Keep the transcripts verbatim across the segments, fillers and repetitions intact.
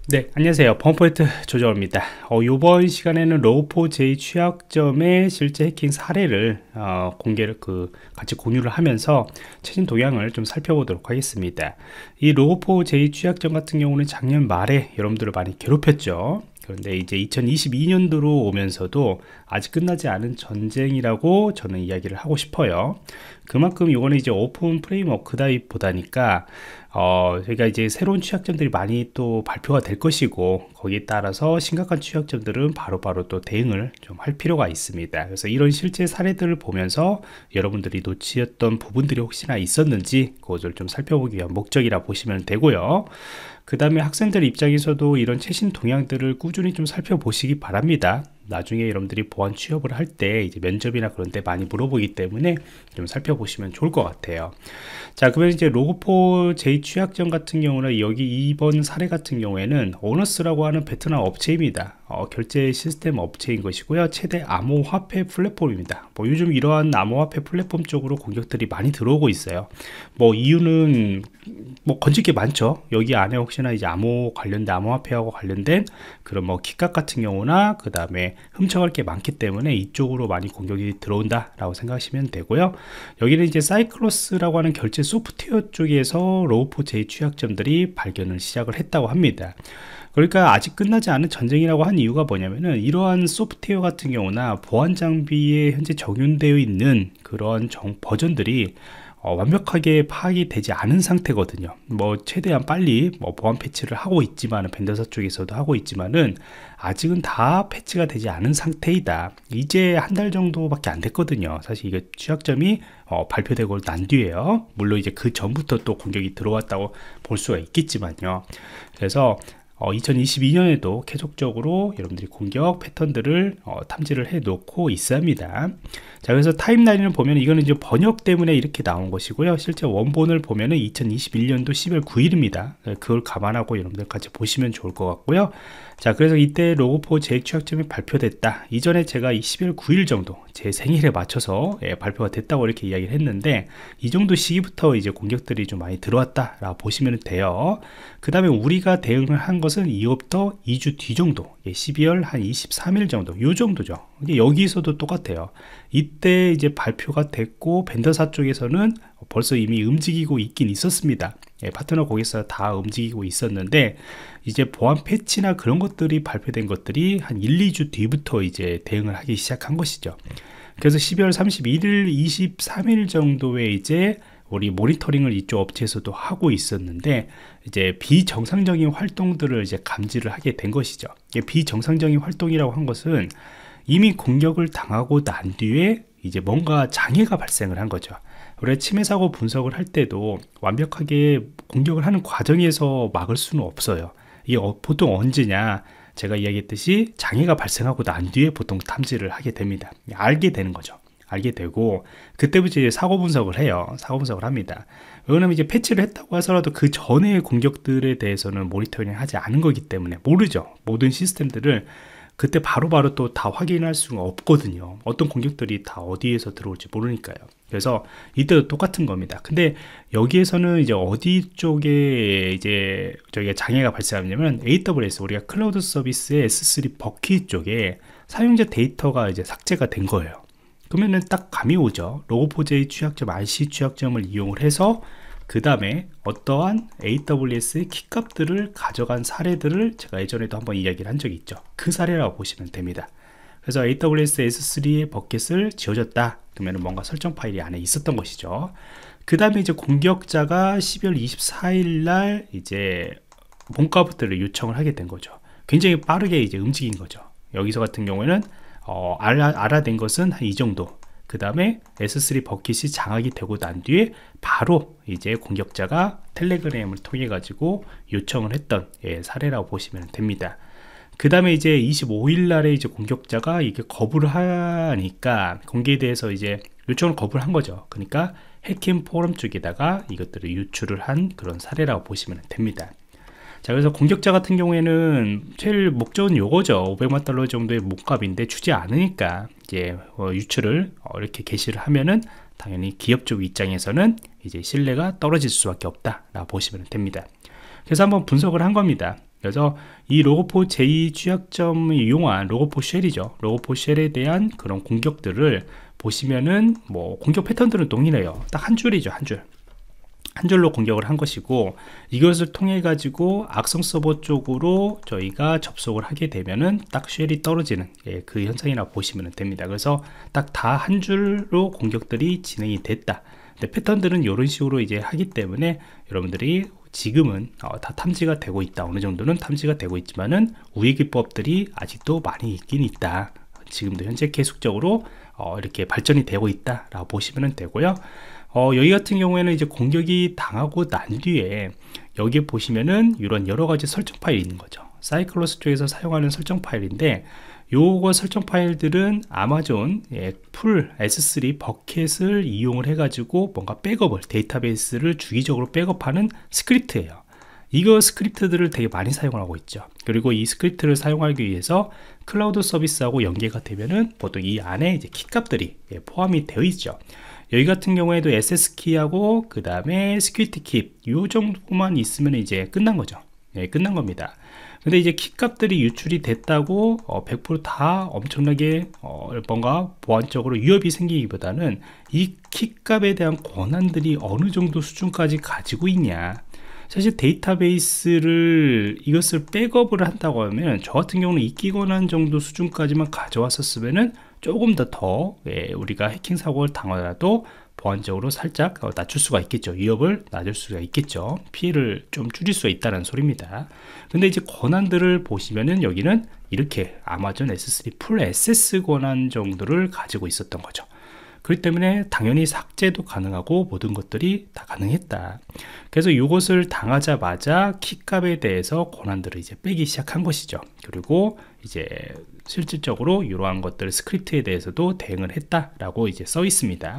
네, 안녕하세요. 범포인트 조정호입니다. 어, 이번 시간에는 로우포제이 취약점의 실제 해킹 사례를 어, 공개를 그 같이 공유를 하면서 최신 동향을 좀 살펴보도록 하겠습니다. 이 로우포제이 취약점 같은 경우는 작년 말에 여러분들을 많이 괴롭혔죠. 그런데 이제 이천이십이 년도로 오면서도 아직 끝나지 않은 전쟁이라고 저는 이야기를 하고 싶어요. 그만큼 이거는 이제 오픈 프레임워크 다이보다니까 어, 저희가 이제 새로운 취약점들이 많이 또 발표가 될 것이고, 거기에 따라서 심각한 취약점들은 바로바로 또 대응을 좀 할 필요가 있습니다. 그래서 이런 실제 사례들을 보면서 여러분들이 놓치었던 부분들이 혹시나 있었는지 그것을 좀 살펴보기 위한 목적이라 보시면 되고요. 그 다음에 학생들 입장에서도 이런 최신 동향들을 꾸준히 좀 살펴보시기 바랍니다. 나중에 여러분들이 보안 취업을 할 때 이제 면접이나 그런 데 많이 물어보기 때문에 좀 살펴보시면 좋을 것 같아요. 자, 그러면 이제 로그포제이 취약점 같은 경우는 여기 이번 사례 같은 경우에는 오너스라고 하는 베트남 업체입니다. 어, 결제 시스템 업체인 것이고요. 최대 암호화폐 플랫폼입니다. 뭐 요즘 이러한 암호화폐 플랫폼 쪽으로 공격들이 많이 들어오고 있어요. 뭐 이유는 뭐 건질 게 많죠. 여기 안에 혹시나 이제 암호 관련된 암호화폐하고 관련된 그런 뭐 킥각 같은 경우나 그 다음에 훔쳐갈 게 많기 때문에 이쪽으로 많이 공격이 들어온다 라고 생각하시면 되고요. 여기는 이제 사이클로스라고 하는 결제 소프트웨어 쪽에서 로우포제이 취약점들이 발견을 시작을 했다고 합니다. 그러니까 아직 끝나지 않은 전쟁이라고 한 이유가 뭐냐면은 이러한 소프트웨어 같은 경우나 보안 장비에 현재 적용되어 있는 그런 정, 버전들이 어, 완벽하게 파악이 되지 않은 상태거든요. 뭐 최대한 빨리 뭐 보안 패치를 하고 있지만은 벤더사 쪽에서도 하고 있지만은 아직은 다 패치가 되지 않은 상태이다. 이제 한 달 정도밖에 안 됐거든요. 사실 이게 취약점이 어, 발표되고 난 뒤에요. 물론 이제 그 전부터 또 공격이 들어왔다고 볼 수가 있겠지만요. 그래서 어, 이천이십이 년에도 계속적으로 여러분들이 공격 패턴들을 어, 탐지를 해 놓고 있습니다. 자, 그래서 타임라인을 보면 이거는 이제 번역 때문에 이렇게 나온 것이고요. 실제 원본을 보면은 이천이십일 년도 십월 구일입니다. 그걸 감안하고 여러분들 같이 보시면 좋을 것 같고요. 자, 그래서 이때 로그포제이 취약점이 발표됐다. 이전에 제가 이 십일 구일 정도 제 생일에 맞춰서 예, 발표가 됐다고 이렇게 이야기를 했는데, 이 정도 시기부터 이제 공격들이 좀 많이 들어왔다 라고 보시면 돼요. 그 다음에 우리가 대응을 한 것은 이후부터 이 주 뒤 정도, 예, 십이월 한 이십삼 일 정도, 요 정도죠. 여기서도 똑같아요. 이때 이제 발표가 됐고 벤더사 쪽에서는 벌써 이미 움직이고 있긴 있었습니다. 예, 파트너 거기서 다 움직이고 있었는데, 이제 보안 패치나 그런 것들이 발표된 것들이 한 일, 이 주 뒤부터 이제 대응을 하기 시작한 것이죠. 그래서 십이월 삼십일일, 이십삼 일 정도에 이제 우리 모니터링을 이쪽 업체에서도 하고 있었는데, 이제 비정상적인 활동들을 이제 감지를 하게 된 것이죠. 비정상적인 활동이라고 한 것은 이미 공격을 당하고 난 뒤에 이제 뭔가 장애가 발생을 한 거죠. 우리가 침해 사고 분석을 할 때도 완벽하게 공격을 하는 과정에서 막을 수는 없어요. 이게 어, 보통 언제냐, 제가 이야기했듯이 장애가 발생하고 난 뒤에 보통 탐지를 하게 됩니다. 알게 되는 거죠. 알게 되고 그때부터 이제 사고 분석을 해요. 사고 분석을 합니다. 왜냐면 이제 패치를 했다고 하더라도 그 전의 공격들에 대해서는 모니터링 하지 않은 거기 때문에 모르죠. 모든 시스템들을 그때 바로바로 또 다 확인할 수가 없거든요. 어떤 공격들이 다 어디에서 들어올지 모르니까요. 그래서 이때도 똑같은 겁니다. 근데 여기에서는 이제 어디 쪽에 이제 저희가 장애가 발생하냐면 에이더블유에스, 우리가 클라우드 서비스의 에스 쓰리 버킷 쪽에 사용자 데이터가 이제 삭제가 된 거예요. 그러면은 딱 감이 오죠. 로그포제이 취약점, 알씨 취약점을 이용을 해서 그 다음에 어떠한 에이더블유에스의 키값들을 가져간 사례들을 제가 예전에도 한번 이야기를 한 적이 있죠. 그 사례라고 보시면 됩니다. 그래서 에이더블유에스 에스 쓰리의 버킷을 지워줬다. 그러면 뭔가 설정 파일이 안에 있었던 것이죠. 그 다음에 이제 공격자가 십이월 이십사일 날 이제 몸값들을 요청을 하게 된 거죠. 굉장히 빠르게 이제 움직인 거죠. 여기서 같은 경우에는 어, 알아, 알아낸 것은 한 이 정도. 그 다음에 에스 쓰리 버킷이 장악이 되고 난 뒤에 바로 이제 공격자가 텔레그램을 통해 가지고 요청을 했던 예, 사례라고 보시면 됩니다. 그 다음에 이제 이십오일 날에 이제 공격자가 이게 거부를 하니까 공개에 대해서 이제 요청을 거부를 한 거죠. 그러니까 해킹 포럼 쪽에다가 이것들을 유출을 한 그런 사례라고 보시면 됩니다. 자, 그래서 공격자 같은 경우에는 제일 목적은 요거죠. 오백만 달러 정도의 몸값인데 주지 않으니까 이제 어, 유출을 어, 이렇게 게시를 하면은 당연히 기업 쪽 입장에서는 이제 신뢰가 떨어질 수밖에 없다 라고 보시면 됩니다. 그래서 한번 분석을 한 겁니다. 그래서 이 로그포 제이 취약점을 이용한 로그포 쉘이죠. 로그포 쉘에 대한 그런 공격들을 보시면은 뭐 공격 패턴들은 동일해요. 딱 한 줄이죠, 한 줄. 한 줄로 공격을 한 것이고, 이것을 통해 가지고 악성 서버 쪽으로 저희가 접속을 하게 되면은 딱 쉘이 떨어지는, 예, 그 현상이라고 보시면 됩니다. 그래서 딱 다 한 줄로 공격들이 진행이 됐다. 근데 패턴들은 이런 식으로 이제 하기 때문에 여러분들이 지금은 어, 다 탐지가 되고 있다. 어느 정도는 탐지가 되고 있지만은 우회 기법들이 아직도 많이 있긴 있다. 지금도 현재 계속적으로 어, 이렇게 발전이 되고 있다 라고 보시면 되고요. 어, 여기 같은 경우에는 이제 공격이 당하고 난 뒤에 여기에 보시면은 이런 여러 가지 설정 파일이 있는 거죠. 사이클로스 쪽에서 사용하는 설정 파일인데, 요거 설정 파일들은 아마존, 예, 풀 에스 쓰리 버켓을 이용을 해 가지고 뭔가 백업을, 데이터베이스를 주기적으로 백업하는 스크립트예요. 이거 스크립트들을 되게 많이 사용을 하고 있죠. 그리고 이 스크립트를 사용하기 위해서 클라우드 서비스하고 연계가 되면은 보통 이 안에 이제 키값들이, 예, 포함이 되어 있죠. 여기 같은 경우에도 에스에스키하고 그 다음에 시큐리티 킵, 요 정도만 있으면 이제 끝난 거죠. 네, 끝난 겁니다. 근데 이제 키값들이 유출이 됐다고 어, 백 퍼센트 다 엄청나게 어, 뭔가 보안적으로 위협이 생기기보다는 이 키값에 대한 권한들이 어느 정도 수준까지 가지고 있냐. 사실 데이터베이스를 이것을 백업을 한다고 하면 저 같은 경우는 이기 권한 정도 수준까지만 가져왔었으면은 조금 더 더, 예, 우리가 해킹 사고를 당하더라도 보안적으로 살짝 어, 낮출 수가 있겠죠. 위협을 낮출 수가 있겠죠. 피해를 좀 줄일 수 있다는 소리입니다. 근데 이제 권한들을 보시면은 여기는 이렇게 아마존 에스 쓰리 풀 액세스 권한 정도를 가지고 있었던 거죠. 그렇기 때문에 당연히 삭제도 가능하고 모든 것들이 다 가능했다. 그래서 이것을 당하자마자 키값에 대해서 권한들을 이제 빼기 시작한 것이죠. 그리고 이제 실질적으로 이러한 것들 스크립트에 대해서도 대응을 했다라고 이제 써 있습니다.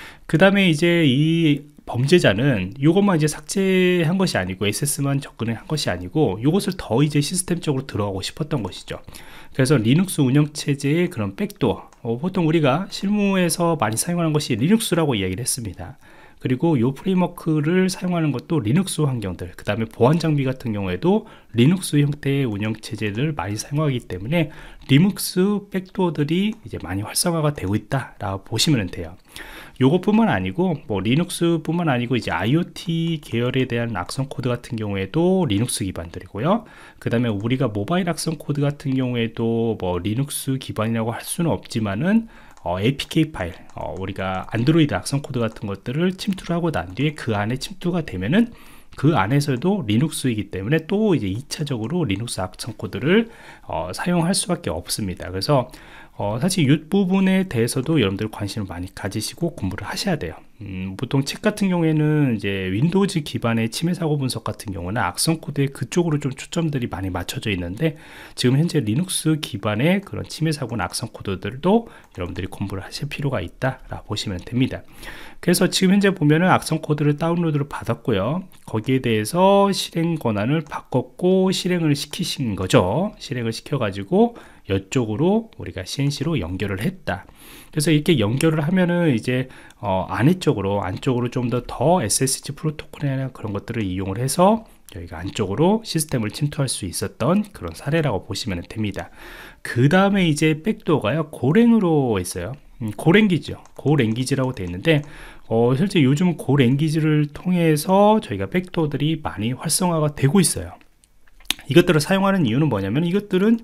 그 다음에 이제 이 범죄자는 이것만 이제 삭제한 것이 아니고 에스에스만 접근한 것이 아니고 이것을 더 이제 시스템적으로 들어가고 싶었던 것이죠. 그래서 리눅스 운영체제의 그런 백도어, 어, 보통 우리가 실무에서 많이 사용하는 것이 리눅스라고 이야기를 했습니다. 그리고 이 프레임워크를 사용하는 것도 리눅스 환경들, 그 다음에 보안 장비 같은 경우에도 리눅스 형태의 운영체제를 많이 사용하기 때문에 리눅스 백도어들이 이제 많이 활성화가 되고 있다라고 보시면 돼요. 요것뿐만 아니고 뭐 리눅스뿐만 아니고 이제 아이오티 계열에 대한 악성 코드 같은 경우에도 리눅스 기반들이고요. 그 다음에 우리가 모바일 악성 코드 같은 경우에도 뭐 리눅스 기반이라고 할 수는 없지만은 어, 에이피케이 파일, 어, 우리가 안드로이드 악성 코드 같은 것들을 침투를 하고 난 뒤에 그 안에 침투가 되면은 그 안에서도 리눅스이기 때문에 또 이제 이 차적으로 리눅스 악성 코드를 어, 사용할 수밖에 없습니다. 그래서 어, 사실 이 부분에 대해서도 여러분들 관심을 많이 가지시고 공부를 하셔야 돼요. 음, 보통 책 같은 경우에는 이제 윈도우즈 기반의 침해 사고 분석 같은 경우는 악성 코드에 그쪽으로 좀 초점들이 많이 맞춰져 있는데, 지금 현재 리눅스 기반의 그런 침해 사고나 악성 코드들도 여러분들이 공부를 하실 필요가 있다라고 보시면 됩니다. 그래서 지금 현재 보면은 악성 코드를 다운로드를 받았고요. 거기에 대해서 실행 권한을 바꿨고 실행을 시키신 거죠. 실행을 시켜가지고 이쪽으로 우리가 씨엔씨로 연결을 했다. 그래서 이렇게 연결을 하면은 이제 어, 안쪽으로 안쪽으로 좀 더 더 에스에스지 프로토콜이나 그런 것들을 이용을 해서 저희가 안쪽으로 시스템을 침투할 수 있었던 그런 사례라고 보시면 됩니다. 그 다음에 이제 백도어가요 고랭으로 있어요. 음, 고랭기죠. 고랭기지라고 되어 있는데 어, 실제 요즘 고랭기지를 통해서 저희가 백도어들이 많이 활성화가 되고 있어요. 이것들을 사용하는 이유는 뭐냐면 이것들은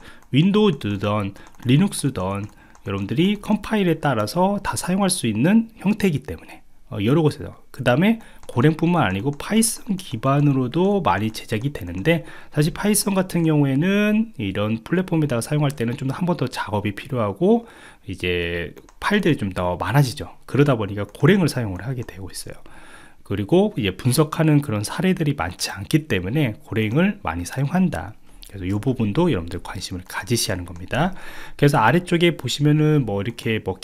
윈도우든 리눅스든 여러분들이 컴파일에 따라서 다 사용할 수 있는 형태이기 때문에 어, 여러 곳에서, 그 다음에 고랭뿐만 아니고 파이썬 기반으로도 많이 제작이 되는데, 사실 파이썬 같은 경우에는 이런 플랫폼에다가 사용할 때는 좀 한 번 더 작업이 필요하고 이제 파일들이 좀 더 많아지죠. 그러다 보니까 고랭을 사용을 하게 되고 있어요. 그리고 이제 분석하는 그런 사례들이 많지 않기 때문에 고랭을 많이 사용한다. 그래서 이 부분도 여러분들 관심을 가지셔야 하는 겁니다. 그래서 아래쪽에 보시면은 뭐 이렇게 뭐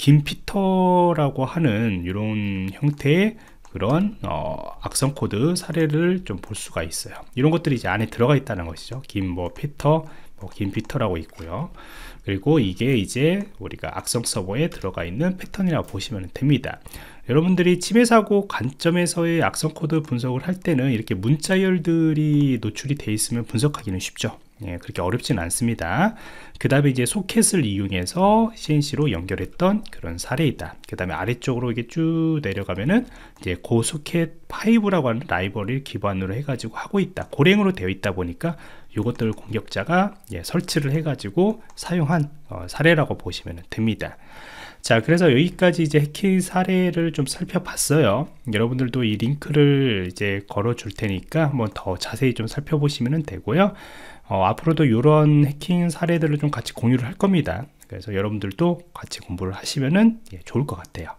김피터라고 하는 이런 형태의 그런 어, 악성 코드 사례를 좀 볼 수가 있어요. 이런 것들이 이제 안에 들어가 있다는 것이죠. 김 뭐 피터, 뭐 김피터라고 있고요. 그리고 이게 이제 우리가 악성 서버에 들어가 있는 패턴이라고 보시면 됩니다. 여러분들이 침해 사고 관점에서의 악성 코드 분석을 할 때는 이렇게 문자열들이 노출이 돼 있으면 분석하기는 쉽죠. 예, 그렇게 어렵진 않습니다. 그 다음에 이제 소켓을 이용해서 씨엔씨로 연결했던 그런 사례이다. 그 다음에 아래쪽으로 이게 쭉 내려가면은 이제 고소켓 파이브라고 하는 라이브러리를 기반으로 해가지고 하고 있다. 고랭으로 되어 있다 보니까 이것들을 공격자가 예, 설치를 해가지고 사용한 어, 사례라고 보시면 됩니다. 자, 그래서 여기까지 이제 해킹 사례를 좀 살펴봤어요. 여러분들도 이 링크를 이제 걸어 줄 테니까 한번 더 자세히 좀 살펴보시면 되고요. 어, 앞으로도 이런 해킹 사례들을 좀 같이 공유를 할 겁니다. 그래서 여러분들도 같이 공부를 하시면은 예, 좋을 것 같아요.